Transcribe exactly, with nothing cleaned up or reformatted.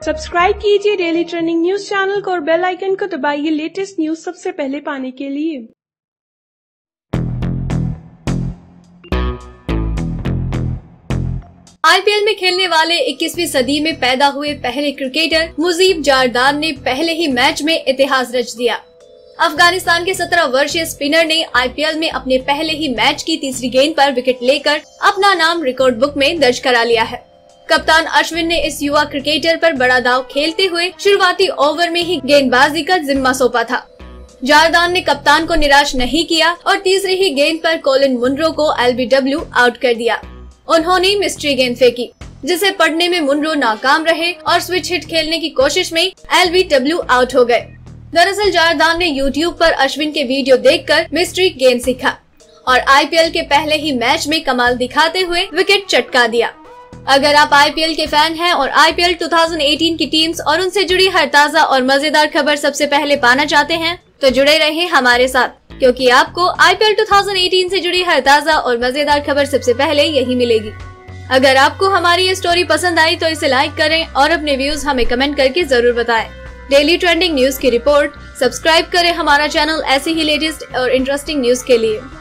Subscribe कीजिए daily trending news channel को और बेल आइकन को दबाइए लेटेस्ट न्यूज सबसे पहले पाने के लिए। आईपीएल में खेलने वाले इक्कीसवीं सदी में पैदा हुए पहले क्रिकेटर मुजीब जारदान ने पहले ही मैच में इतिहास रच दिया। अफगानिस्तान के सत्रह वर्षीय स्पिनर ने आईपीएल में अपने पहले ही मैच की तीसरी गेंद पर विकेट लेकर अपना नाम रिकॉर्ड बुक में दर्ज करा लिया है। कप्तान अश्विन ने इस युवा क्रिकेटर पर बड़ा दाव खेलते हुए शुरुआती ओवर में ही गेंदबाजी का जिम्मा सौंपा था। जारदान ने कप्तान को निराश नहीं किया और तीसरी ही गेंद पर कोलिन मुनरो को एलबीडब्ल्यू आउट कर दिया। उन्होंने मिस्ट्री गेंद फेंकी, जिसे पढ़ने में मुनरो नाकाम रहे और स्विच हिट खेलने की कोशिश में एलबीडब्ल्यू आउट हो गए। दरअसल जारदान ने यूट्यूब पर अश्विन के वीडियो देखकर मिस्ट्री गेंद सीखा और आईपीएल के पहले ही मैच में कमाल दिखाते हुए विकेट चटका दिया। अगर आप आईपीएल के फैन हैं और आईपीएल दो हज़ार अठारह की टीम्स और उनसे जुड़ी हर ताज़ा और मजेदार खबर सबसे पहले पाना चाहते हैं तो जुड़े रहें हमारे साथ, क्योंकि आपको आईपीएल दो हज़ार अठारह से जुड़ी हर ताज़ा और मजेदार खबर सबसे पहले यही मिलेगी। अगर आपको हमारी ये स्टोरी पसंद आई तो इसे लाइक करें और अपने व्यूज हमें कमेंट करके जरूर बताएं। डेली ट्रेंडिंग न्यूज की रिपोर्ट सब्सक्राइब करें हमारा चैनल ऐसे ही लेटेस्ट और इंटरेस्टिंग न्यूज के लिए।